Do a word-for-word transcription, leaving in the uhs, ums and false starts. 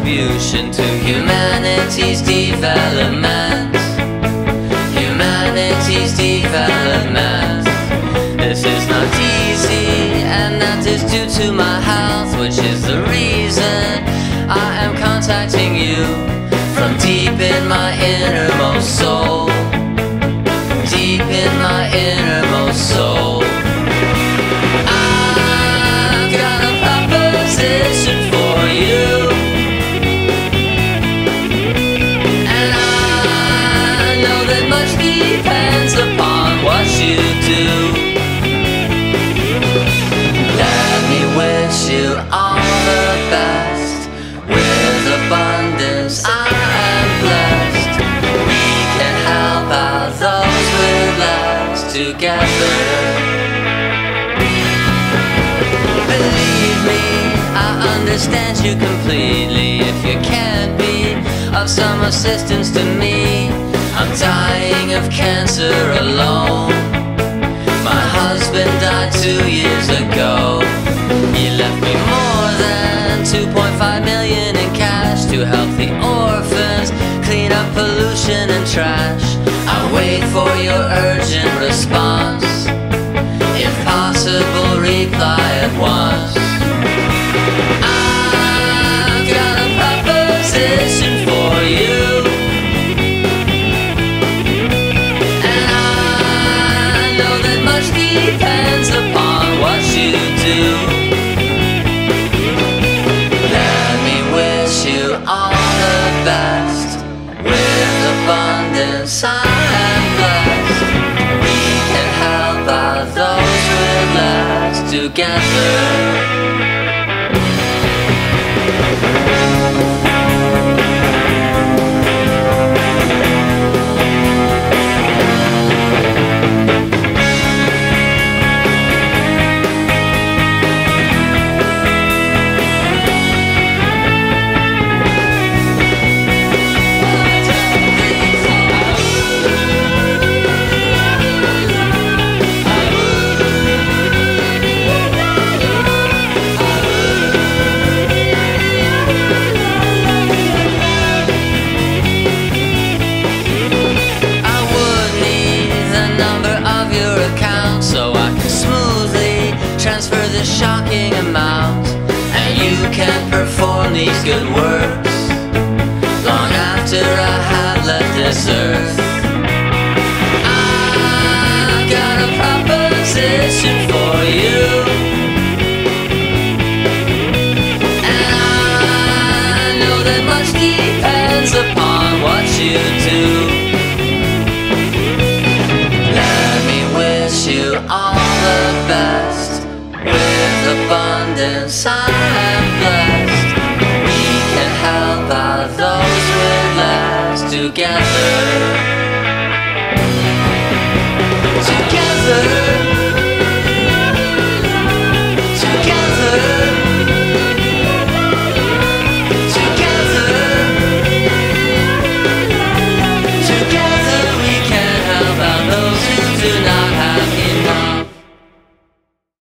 contribution to humanity's development. Humanity's development. This is not easy, and that is due to my health, which is the reason I am contacting you from deep in my innermost soul. Deep in my innermost soul. I've got a proposition for you, and I know that much depends upon what you do. Let me wish you all the best. With abundance I am blessed. We can help out those with less together. Believe me, I understand you completely. If you can't be of some assistance to me, I'm dying of cancer alone. My husband died two years ago. He left me more than two point five million in cash to help the orphans, clean up pollution and trash. I wait for your urgent response. If possible, reply at once. I've got a proposition for you, and I know that much depends upon what you do. Let me wish you all the best. With abundance I am blessed. We can help out those with less together. Transfer this shocking amount, and you can perform these good works long after I have left this earth. I've got a proposition for you, and I know that much depends upon what you do. Let me wish you all the best. With abundance I am blessed. We can help out those with less together. Together. Together. Together. Together we can help out those who do not.